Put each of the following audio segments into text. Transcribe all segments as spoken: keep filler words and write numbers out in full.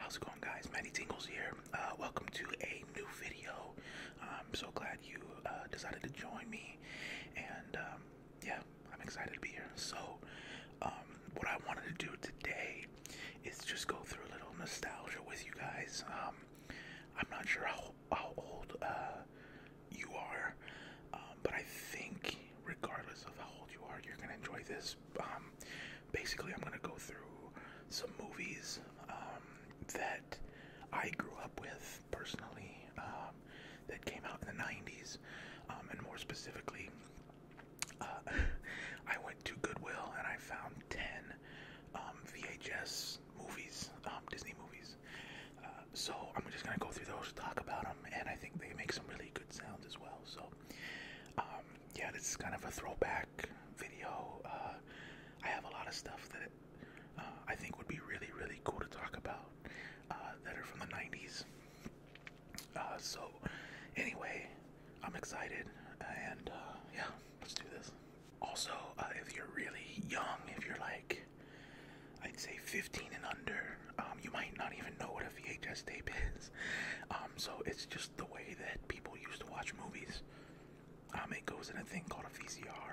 How's it going, guys? Manny Tingles here. Uh, welcome to a new video. I'm so glad you uh, decided to join me, and um, yeah, I'm excited to be here. So, um, what I wanted to do today is just go through a little nostalgia with you guys. Um, I'm not sure how, how old uh, you are, um, but I think regardless of how old you are, you're going to enjoy this. Um, basically, I'm going to go through some movies um, that I grew up with personally, um, that came out in the nineties, um, and more specifically, uh, I went to Goodwill and I found ten um, V H S movies, um, Disney movies. Uh, so I'm just gonna go through those, talk about them, and I think they make some really good sounds as well. So um, yeah, this is kind of a throwback video. Uh, I have a lot of stuff that Uh, I think would be really, really cool to talk about uh, that are from the nineties. Uh, so, anyway, I'm excited, and uh, yeah, let's do this. Also, uh, if you're really young, if you're like, I'd say fifteen and under, um, you might not even know what a V H S tape is. Um, so it's just the way that people used to watch movies. Um, it goes in a thing called a V C R,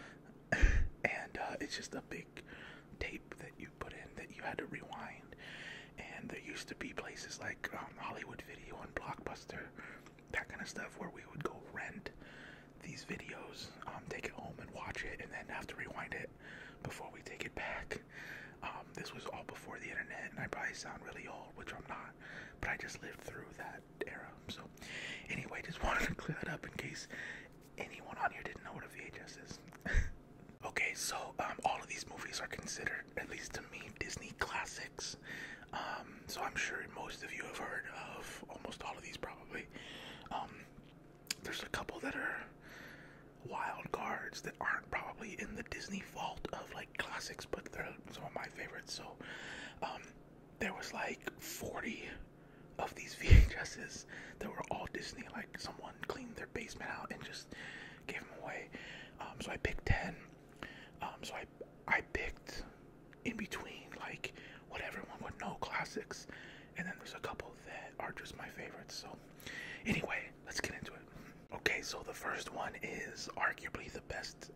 and uh, it's just a big tape that you put in that you had to rewind. And there used to be places like um, Hollywood Video and Blockbuster, that kind of stuff, where we would go rent these videos, um, take it home and watch it, and then have to rewind it before we take it back. Um, this was all before the internet, and I probably sound really old, which I'm not, but I just lived through that era. So anyway, just wanted to clear that up in case anyone on here didn't know what a V H S is. Okay, so um, all of these movies are considered, at least to me, Disney classics. Um, so I'm sure most of you have heard of almost all of these, probably. Um, there's a couple that are wild cards that aren't probably in the Disney vault of like classics, but they're some of my favorites. So um, there was like forty of these V H S's that were all Disney. Like someone cleaned their basement out and just gave them away. Um, so I picked ten. Um, so I I picked in between like what everyone would know classics, and then there's a couple that are just my favorites. So anyway, let's get into it. Okay, so the first one is arguably the best.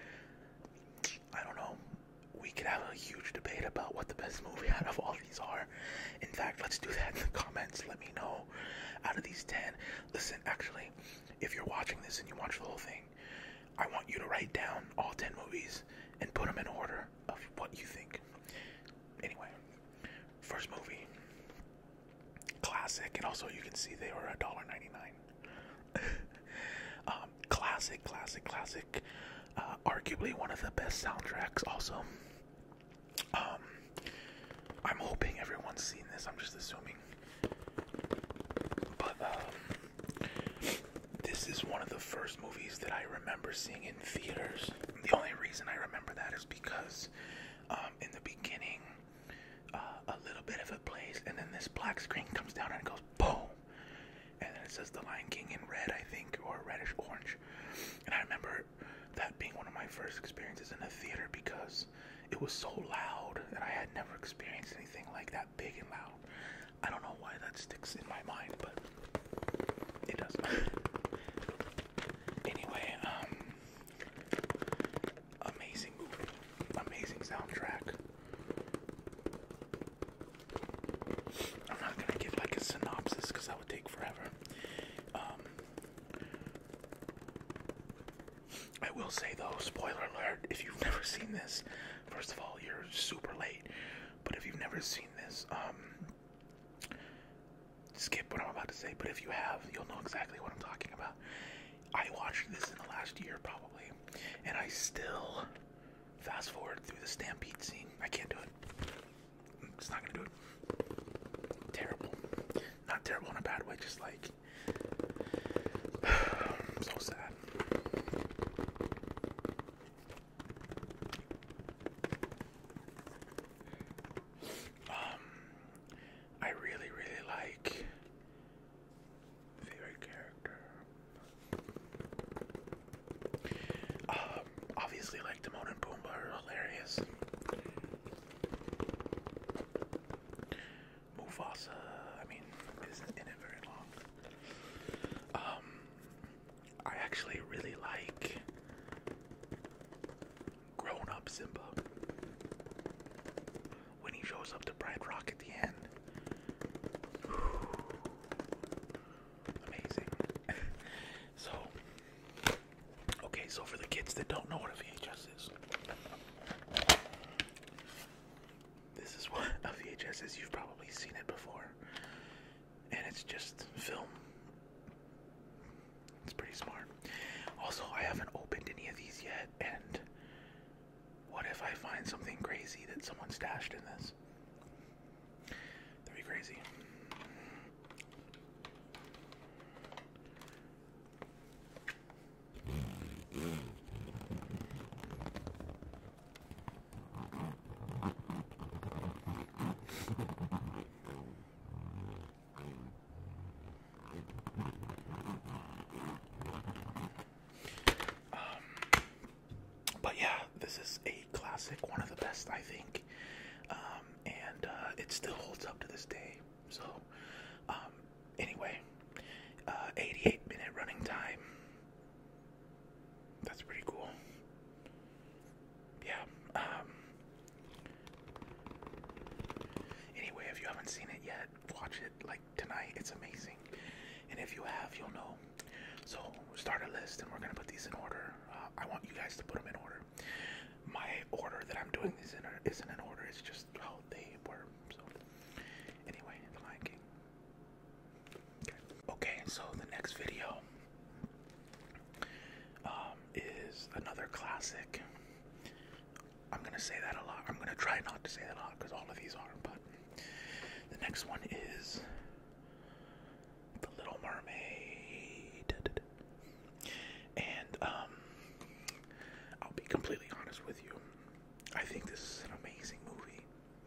I don't know. We could have a huge debate about what the best movie out of all these are. In fact, let's do that in the comments. Let me know out of these ten. Listen, actually, if you're watching this and you watch the whole thing, I want you to write down all ten movies and put them in order of what you think. Anyway, first movie, classic, and also you can see they were a dollar ninety-nine. um, classic, classic, classic. Uh, arguably one of the best soundtracks. Also, um, I'm hoping everyone's seen this. I'm just assuming, but um. This is one of the first movies that I remember seeing in theaters. The only reason I remember that is because um, in the beginning, uh, a little bit of it plays, and then this black screen comes down and it goes boom, and then it says The Lion King in red, I think, or reddish orange. And I remember that being one of my first experiences in a theater because it was so loud, and I had never experienced anything like that big and loud. I don't know why that sticks in my mind, but it does. Anyway, um, amazing movie, amazing soundtrack. I'm not gonna give like a synopsis because that would take forever. Um, I will say though, spoiler alert, if you've never seen this, first of all, you're super late. But if you've never seen this, um, skip what I'm about to say. But if you have, you'll know exactly what I'm talking about. I watched this in the last year probably, and I still fast forward through the stampede scene. I can't do it. I'm just not gonna do it. Terrible. Not terrible in a bad way, just like so sad. Um, I really, really like favorite character. Um, obviously, like Timon and Pumbaa are hilarious. Mufasa. actually really like grown up Simba when he shows up to Pride Rock at the end. Amazing. So, okay, so for the kids that don't know what a V H S is, this is what a V H S is. You've probably seen it before. And it's just film. It's pretty smart. Also, I haven't opened any of these yet, and what if I find something crazy that someone stashed in this? That'd be crazy. But yeah, this is a classic, one of the best, I think, um, and uh, it still holds up to this day. So, um, anyway, uh, eighty-eight minute running time. That's pretty cool. Yeah. Um, anyway, if you haven't seen it yet, watch it like tonight. It's amazing, and if you have, you'll know. So, start a list, and we're gonna put these in order. Uh, I want you guys to put them in order. My order that I'm doing these in isn't in order, it's just how they were. So, anyway, The Lion King. Okay, okay, so the next video um, is another classic. I'm gonna say that a lot. I'm gonna try not to say that a lot because all of these are, but the next one is The Little Mermaid. And, um, I'll be completely honest with you. I think this is an amazing movie.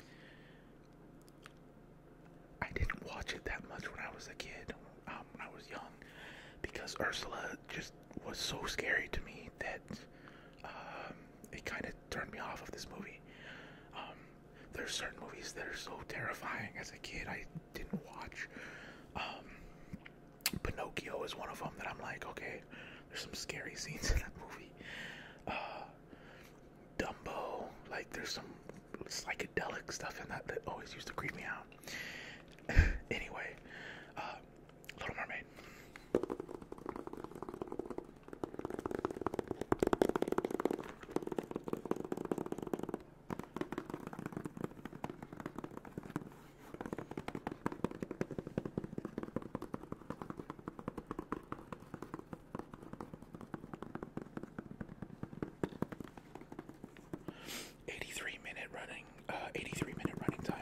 I didn't watch it that much when I was a kid, um, when I was young, because Ursula just was so scary to me that um, it kind of turned me off of this movie. Um, there's certain movies that are so terrifying as a kid I didn't watch. Um, Pinocchio is one of them that I'm like, okay, there's some scary scenes in that movie. Uh, Dumbo, like there's some psychedelic stuff in that that always used to creep me out. Anyway, uh, Little Mermaid. eighty-three minute running, uh, eighty-three minute running time.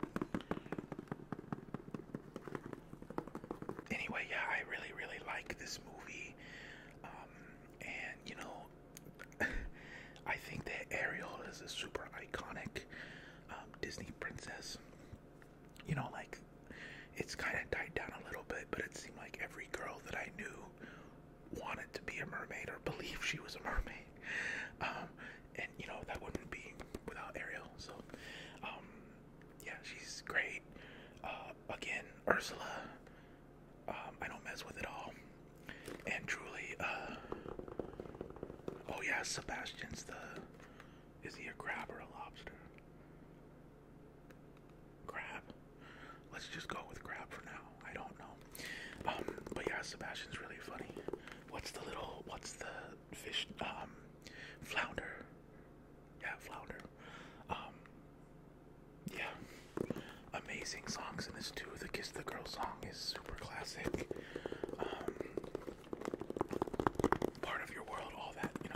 Anyway, yeah, I really, really like this movie. Um, and, you know, I think that Ariel is a super iconic um, Disney princess. You know, like, it's kind of died down a little bit, but it seemed like every girl that I knew wanted to be a mermaid or believed she was a mermaid. Um, and, you know, that wouldn't be without Ariel. So, um, yeah, she's great. Uh, again, Ursula, um, I don't mess with it all. And truly, uh, oh yeah, Sebastian's the, is he a crab or a lobster? Crab. Let's just go with crab for now. I don't know. Um, but yeah, Sebastian's really funny. What's the little, what's the fish, um, flounder? Yeah, flounder. Um, yeah. Amazing songs in this too. The Kiss the Girl song is super classic. Um, Part of Your World, all that, you know.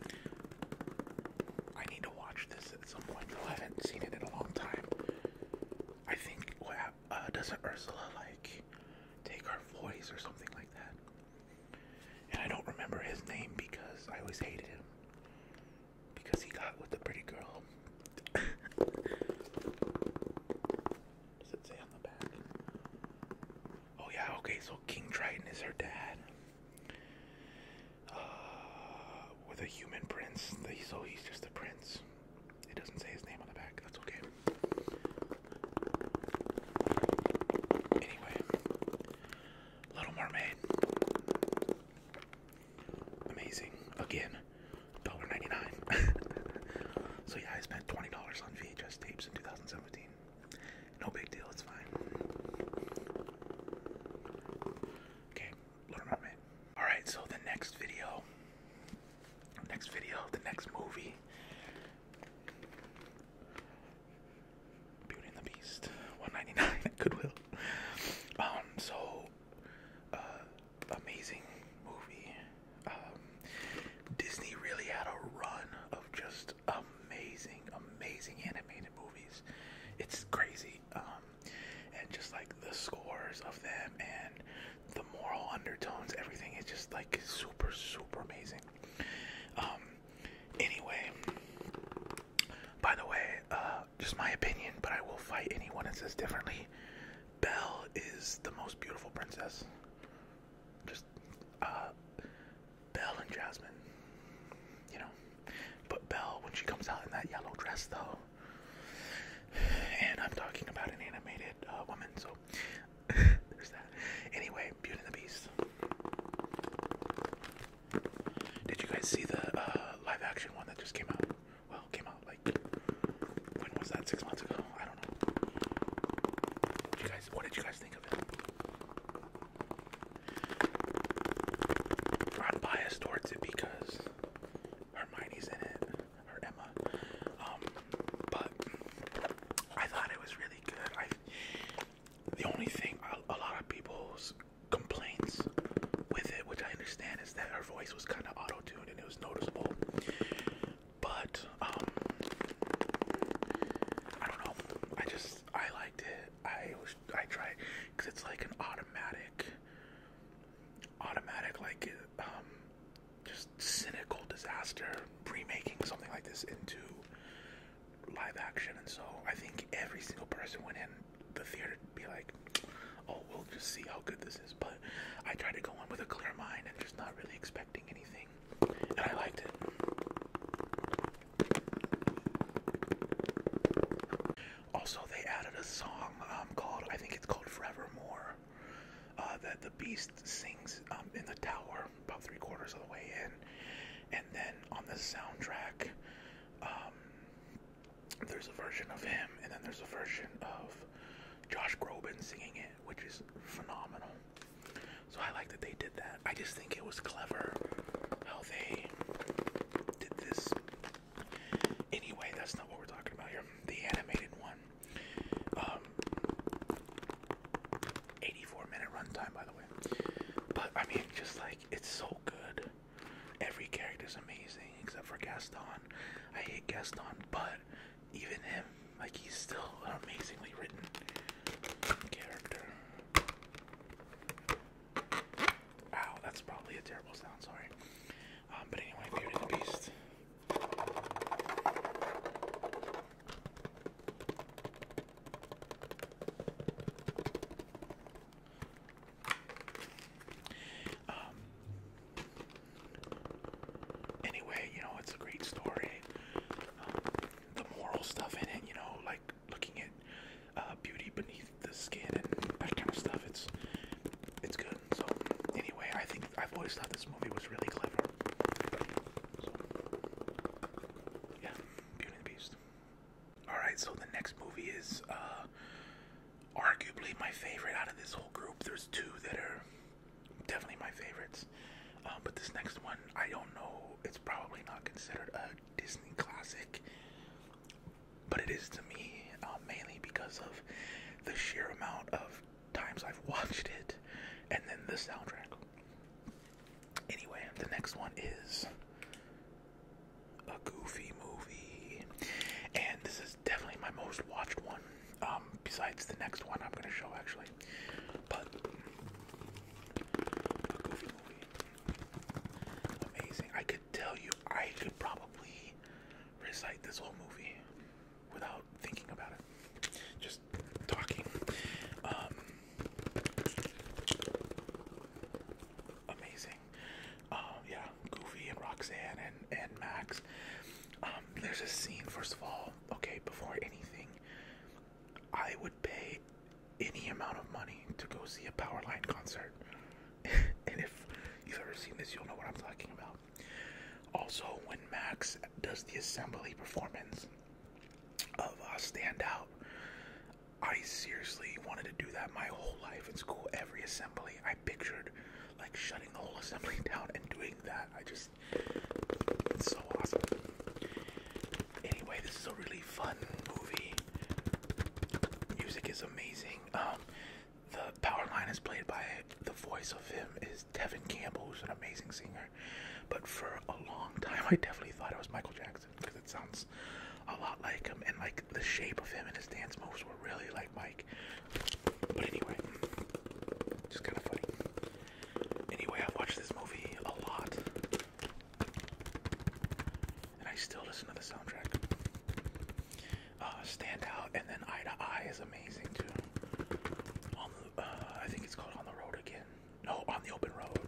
I need to watch this at some point though. I haven't seen it in a long time. I think, well, uh, doesn't Ursula, like, take her voice or something like that? And I don't remember his name because I always hated him. Because he got with the pretty girl. Does it say on the back? Oh yeah, okay, so King Triton is her dad. Uh, with a human prince, so he's just a prince. It doesn't say his name on the back, that's okay. Anyway, Little Mermaid. again, one ninety-nine. So yeah, I spent twenty dollars on V H S tapes in two thousand seventeen. No big deal, it's fine. Okay, Little Mermaid. Alright, so the next video, next video, the next movie, Beauty and the Beast, one ninety-nine at Goodwill. Um, so, uh, amazing movie. Um, Disney really had a run of just amazing, amazing animated movies. It's crazy. Um, and just like the scores of them and the moral undertones, everything is just like super, super amazing. Um, anyway, by the way, uh, just my opinion, but I will fight anyone that says differently. Belle is the most beautiful princess. Just, uh, Belle and Jasmine, you know. But Belle, when she comes out in that yellow dress, though, and I'm talking about an animated uh, woman, so there's that. Anyway, Beauty and the Beast. Did you guys see the uh, live action one that just came out? Well, came out like, when was that? Six months ago? I don't know. What did you guys, what did you guys think of it? I'm biased towards it because Hermione's in it, or Emma. Um, but I thought it was really good. I, the only thing, a, a lot of people's complaints with it, which I understand, is that her voice was kind of auto-tuned and it was noticeable. But, um, I don't know. I just, I liked it. I was, I tried, because it's like an automatic, automatic, like, um, just cynical disaster remaking something like this into live action. And so I think every single person went in the theater to be like, oh, we'll just see how good this is. But I tried to go in with a clear mind and just not really expecting anything, and I liked it. Also, they added a song um, called, I think it's called Forevermore, uh, that the Beast sings um, in the tower about three quarters of the way in. And then on the soundtrack, um, there's a version of him, and then there's a version of Josh Groban singing it, which is phenomenal. So I like that they did that. I just think it was clever how they did this. Anyway, that's not what we're talking about here. The animated one. Um, eighty-four minute runtime, by the way. But, I mean, just like, it's so good. Every character's amazing, except for Gaston. I hate Gaston, but even him, like, he's still an amazingly written character. Wow, that's probably a terrible sound, sorry. Um, but anyway, Beauty and the Beast. Um, anyway, you know, it's a great story. Um, the moral stuff in it, you know, like looking at uh, beauty beneath the skin and that kind of stuff, it's it's good. So anyway, I think I've always thought this movie was really clever. So yeah, Beauty and the Beast. Alright, so the next movie is uh, arguably my favorite out of this whole group. There's two that are definitely my favorites. Um, but this next one, I don't know, it's probably not considered a Disney classic, but it is to me, uh, mainly because of the sheer amount of times I've watched it, and then the soundtrack. Anyway, the next one is a Goofy movie, and this is definitely my most watched one, um, besides the next one I'm going to show, actually. But a Goofy movie, amazing. I could tell you, I could probably recite this whole movie without thinking about it, just talking. Um, amazing. Um, yeah, Goofy and Roxanne and, and Max. Um, there's a scene, first of all, okay, before anything, I would pay any amount of money to go see a Powerline concert. And if you've ever seen this, you'll know what I'm talking about. Also, when Max does the assembly performance of uh, Stand Out, I seriously wanted to do that my whole life in school. Every assembly, I pictured like shutting the whole assembly down and doing that. I just, it's so awesome. Anyway, this is a really fun movie. Music is amazing. Um, the power line is played by, the voice of him is Tevin Campbell, who's an amazing singer. But for a long time, I definitely thought it was Michael Jackson because it sounds a lot like him, and like the shape of him and his dance moves were really like Mike. But anyway, just kind of funny. Anyway, I've watched this movie a lot, and I still listen to the soundtrack. Uh, Stand Out, and then Eye to Eye is amazing too. On the, uh, I think it's called On the Road Again. No, On the Open Road.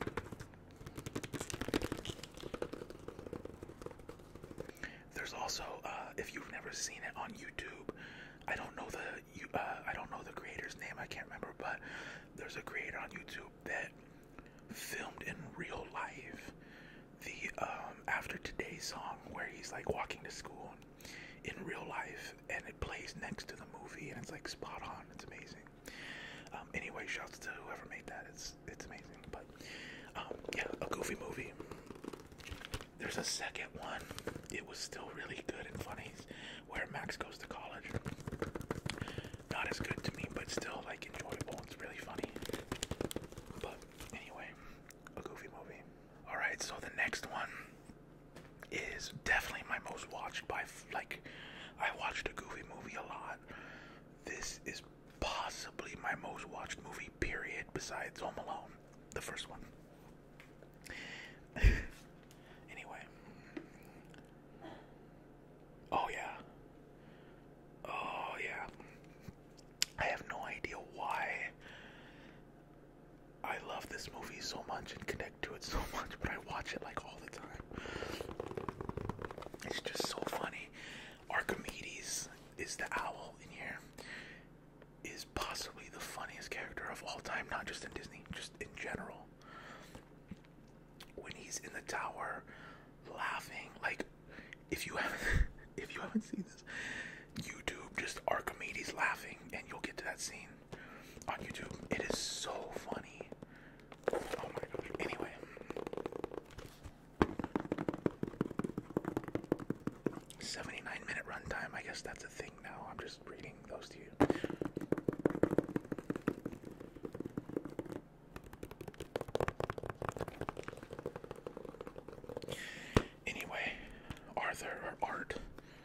There's also, uh, if you've never seen it on YouTube, I don't know the you uh, I don't know the creator's name. I can't remember, but there's a creator on YouTube that filmed in real life the um, After Today song where he's like walking to school in real life, and it plays next to the movie, and it's like spot on. It's amazing. Um, anyway, shouts to whoever made that. It's it's amazing. But um, yeah, a Goofy movie. There's a second one. It was still really good and funny, where Max goes to college. Not as good to me, but still like enjoyable. It's really funny. But anyway, a Goofy movie. Alright, so the next one is definitely my most watched by, like, I watched a Goofy movie a lot. This is possibly my most watched movie, period, besides Home Alone, the first one. Anyway. Oh yeah. Oh yeah. I have no idea why I love this movie so much and connect to it so much, but I watch it like all the time. It's just so funny. Archimedes is the owl in here. Is possibly the funniest character of all time, not just in Disney, just in general. When he's in the tower laughing, like, if you haven't if you haven't seen this, YouTube just Archimedes laughing and you'll get to that scene on YouTube. It is so funny. Oh my gosh. Anyway. seventy-nine minute runtime. I guess that's a thing now. I'm just reading those to you. Anyway, Arthur or Art.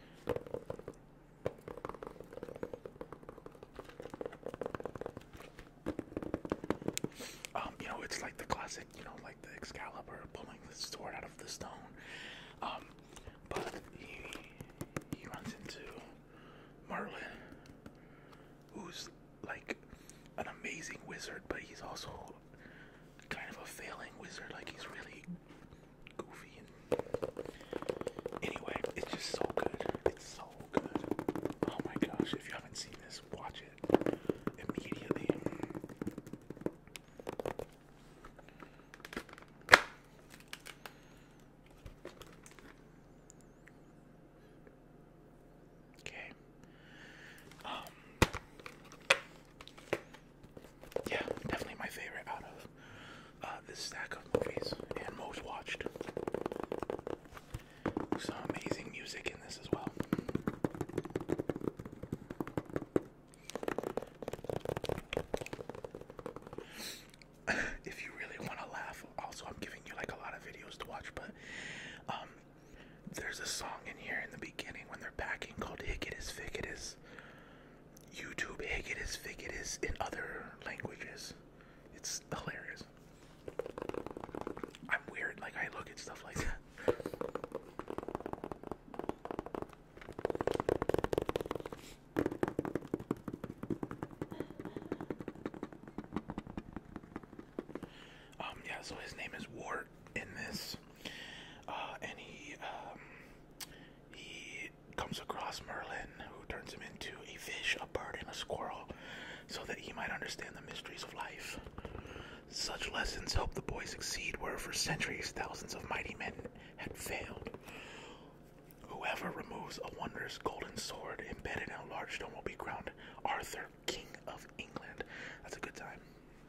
Um, you know, it's like the classic, you know, like the Excalibur pulling the sword out of the stone. Um, but he he runs into Merlin, who's like an amazing wizard, but he's also kind of a failing wizard. Like, he's really goofy. And anyway, it's just so good. It's so good. Oh my gosh! If you haven't seen this, watch it immediately. Okay. Um. Yeah, definitely my favorite out of uh, this stack of movies, and most watched. Some amazing music in this as well. If you really want to laugh, also I'm giving you like a lot of videos to watch, but um, there's a song in here in the beginning when they're packing called Hicketus Ficketus. YouTube Hicketus Ficketus in other languages. It's hilarious. I'm weird, like I look at stuff like that. Um, yeah, so his name is Wart in this, uh, and he, um, he comes across Merlin, who turns him into a fish, a bird, and a squirrel, so that he might understand the mysteries of life. Such lessons help the boy succeed where for centuries thousands of mighty men had failed. Whoever removes a wondrous golden sword embedded in a large stone will be crowned Arthur, King of England. That's a good time.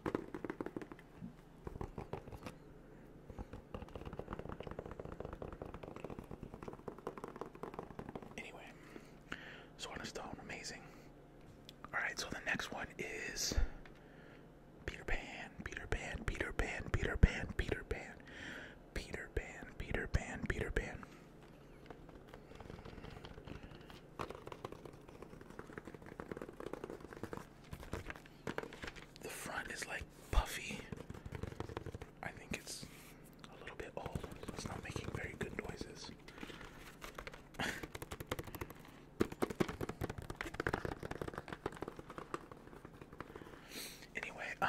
Anyway, Sword and Stone, amazing. Alright, so the next one is Peter Pan, Peter Pan, Peter Pan, Peter Pan, Peter Pan, Peter Pan, Peter Pan, Peter Pan. The front is like puffy. I think it's a little bit old, so it's not making very good noises. Anyway, um,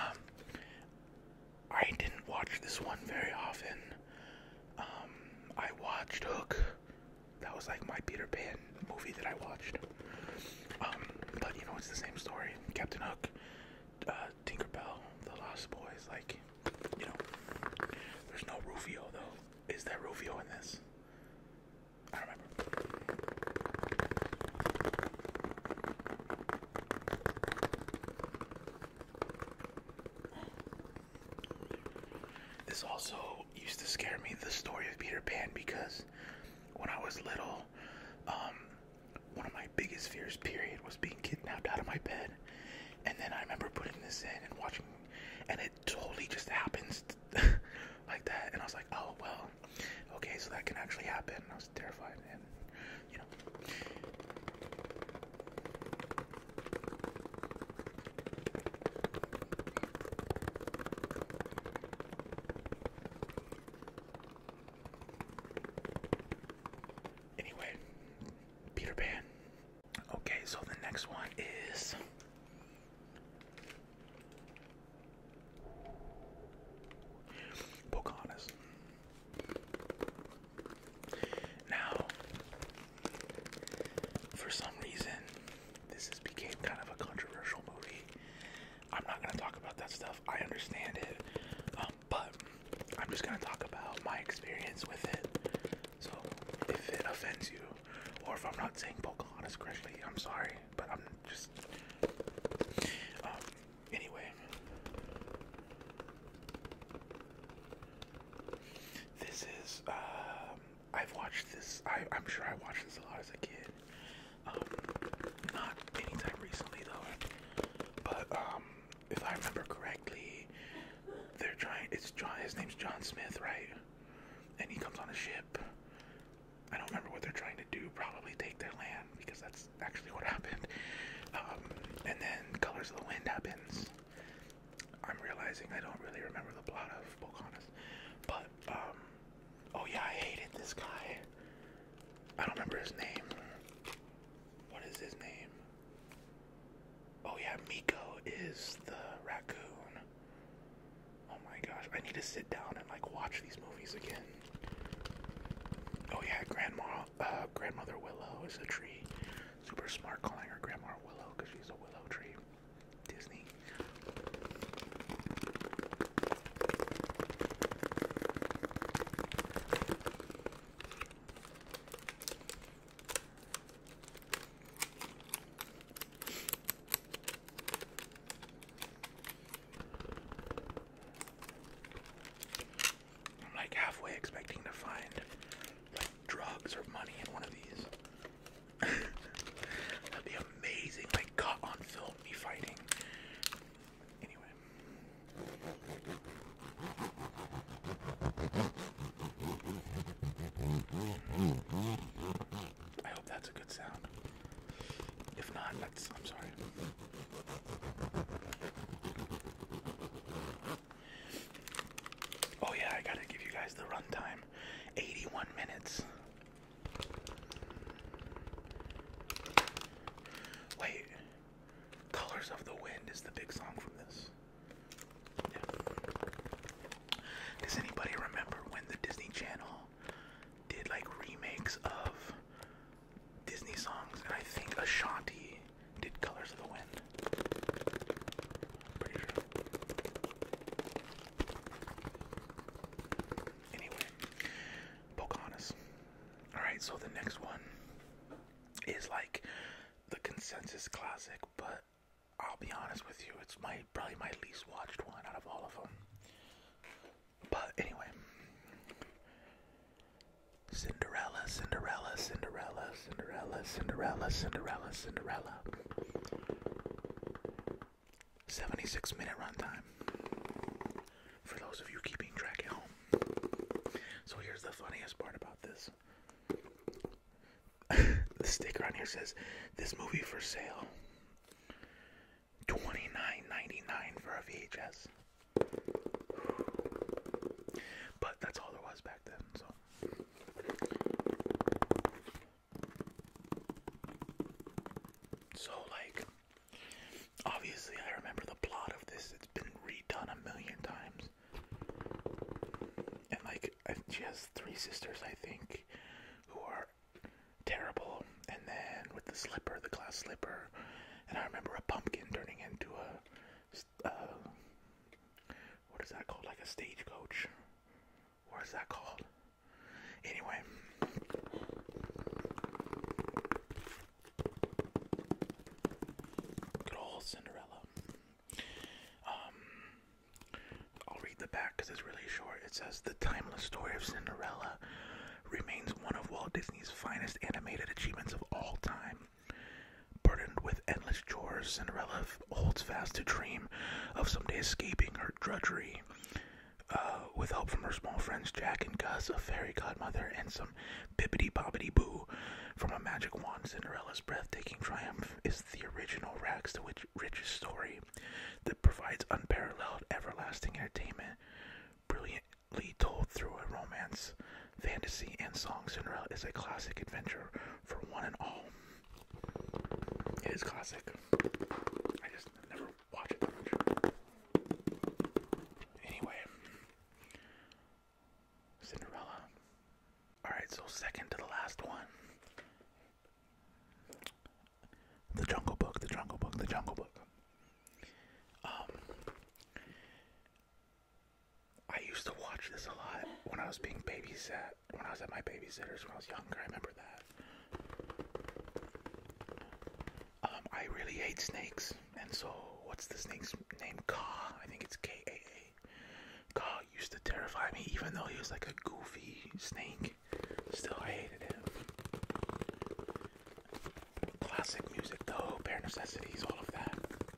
I didn't watch this one very often. Um, I watched Hook. That was like my Peter Pan movie that I watched. Um, but you know, it's the same story. Captain Hook, uh, Tinkerbell, The Lost Boys, like, you know, there's no Rufio though. Is there Rufio in this? I don't remember. This also used to scare me, the story of Peter Pan, because when I was little, um, one of my biggest fears, period, was being kidnapped out of my bed. And then I remember putting this in and watching, and it totally just happens like that. And I was like, oh, well, okay, so that can actually happen. I was terrified, and, you know. Anyway, Peter Pan. Okay, so the next one is Pocahontas. Now, for some reason, this has became kind of a controversial movie. I'm not going to talk about that stuff. I understand it. Um, but I'm just going to talk about my experience with it. So, if it offends you, or if I'm not saying Pocahontas correctly, I'm sorry. But I'm just... Um, anyway. This is, um, I've watched this, I, I'm sure I watched this a lot as a kid. Um, not anytime recently though. But, um, if I remember correctly, they're trying, it's John, his name's John Smith, right? And he comes on a ship. I don't remember what they're trying to do, probably take their land, because that's actually what happened. Um, and then Colors of the Wind happens. I'm realizing I don't really remember the plot of Pocahontas. But, um, oh yeah, I hated this guy. I don't remember his name. What is his name? Oh yeah, Miko is the raccoon. Oh my gosh, I need to sit down and like watch these movies again. Oh yeah, Grandma, uh, Grandmother Willow is a tree. Super smart calling her Grandma Willow because she's a willow tree. Disney. I'm like halfway expecting to find like drugs or money in one of these. That'd be amazing, like caught on film, me fighting. Anyway. I hope that's a good sound. If not, that's, I'm sorry. Oh yeah, I gotta give you guys the runtime. Alright, so the next one is like the consensus classic, but I'll be honest with you, it's my probably my least watched one out of all of them. But anyway, Cinderella, Cinderella, Cinderella, Cinderella, Cinderella, Cinderella, Cinderella. seventy-six minute runtime. For those of you keeping track at home. So here's the funniest part about this. The sticker on here says, "This movie for sale. twenty-nine ninety-nine for a V H S." But that's all there was back then, so. So, like, obviously I remember the plot of this. It's been redone a million times. And, like, I, she has three sisters, I think, who are terrible. And then with the slipper, the glass slipper, and I remember a pumpkin turning into a, uh, what is that called? Like a stagecoach. What is that called? Anyway. Good old Cinderella. Um, I'll read the back because it's really short. It says, "The timeless story of Cinderella remains one of Walt Disney's finest animated achievements of all time. Burdened with endless chores, Cinderella holds fast to dream of someday escaping her drudgery. Uh, with help from her small friends Jack and Gus, a fairy godmother, and some bibbidi-bobbidi-boo from a magic wand, Cinderella's breathtaking triumph is the original rags to riches story that provides unparalleled, everlasting entertainment, brilliantly told through a romance, fantasy, and song. Cinderella is a classic adventure for one and all." It is classic. I just never watched it that much. Anyway, Cinderella. Alright, so second to the last one. The Jungle Book, The Jungle Book, The Jungle Book. Um, I used to watch this a lot when I was being babysat, when I was at my babysitter's when I was younger. I remember that. Um, I really hate snakes, and so what's the snake's name? Kaa. I think it's K A A. Kaa used to terrify me, even though he was like a goofy snake. Still, I hated him. Classic music, though, Bare Necessities, all of that.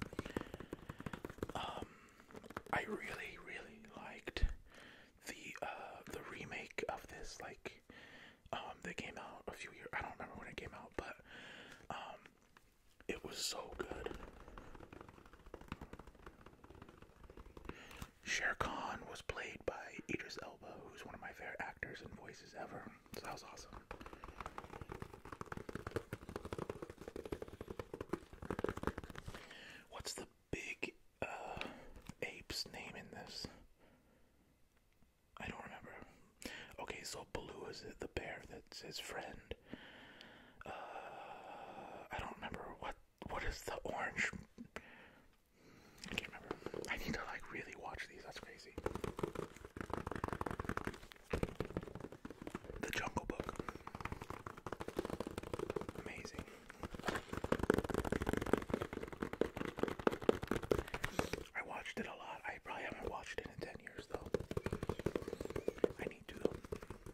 Um, I really, really liked the uh, the remake of this. Like, um, they came out a few years. I don't remember when it came out, but um, it was so good. Shere Khan was played by Idris Elba, who's one of my favorite actors and voices ever. So that was awesome. What's the big uh, ape's name in this? I don't remember. Okay, so Baloo is the bear that's his friend. Uh, I don't remember what what is the orange. I can't remember. I need to like really watch these. That's crazy. The Jungle Book. Amazing. I watched it a lot. I probably haven't watched it in ten years though. I need to though.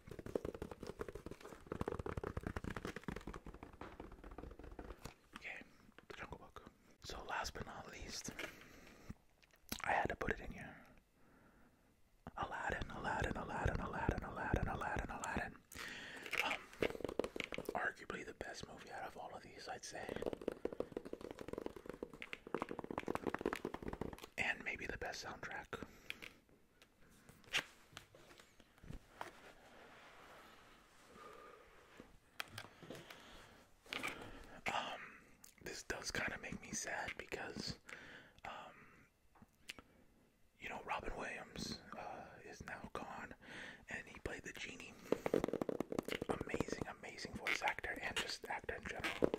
Okay, The Jungle Book. So last but not least, I had to put it in here. Aladdin, Aladdin, Aladdin, Aladdin, Aladdin, Aladdin, Aladdin. Um, arguably the best movie out of all of these, I'd say. And maybe the best soundtrack. Um, this does kind of make me sad because, um, you know, Robin Williams uh, is now gone, and he played the genie. Amazing, amazing voice actor, and just actor in general.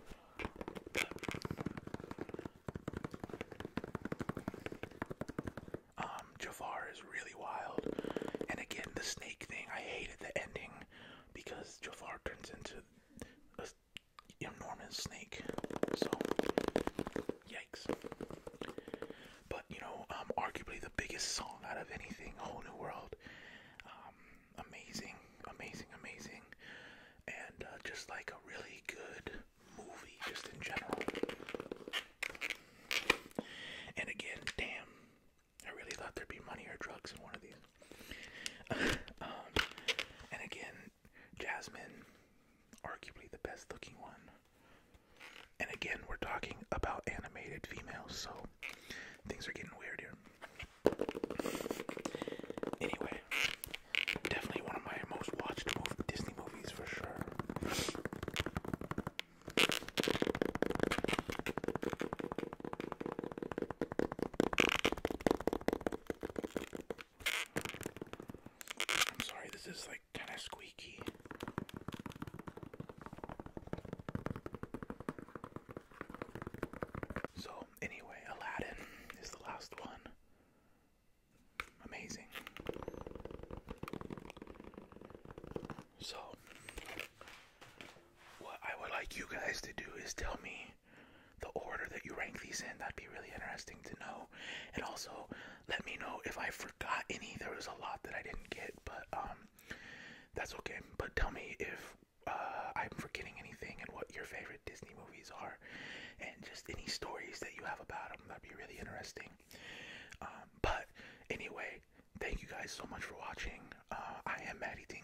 Um, Jafar is really wild, and again, the snake thing, I hated the ending because because Jafar turns into a enormous snake. So, yikes. But, you know, um, arguably the biggest song out of anything, A Whole New World. Um, amazing, amazing, amazing. And uh, just like a really good movie, just in general. And again, damn, I really thought there'd be money or drugs in one of these. um, and again, Jasmine, arguably the best looking one. And again, we're talking about animated females, so things are getting weird here. Anyway, definitely one of my most watched movie, Disney movies for sure. I'm sorry, this is like kind of squeaky. So, anyway, Aladdin is the last one. Amazing. So, what I would like you guys to do is tell me the order that you rank these in. That'd be really interesting to know. And also, let me know if I forgot any. There was a lot that I didn't get, but um, that's okay. But tell me if uh, I'm forgetting anything and what your favorite Disney movies are, and just any stories that you have about them. That'd be really interesting. Um, but anyway, thank you guys so much for watching. Uh, I am Maddie T,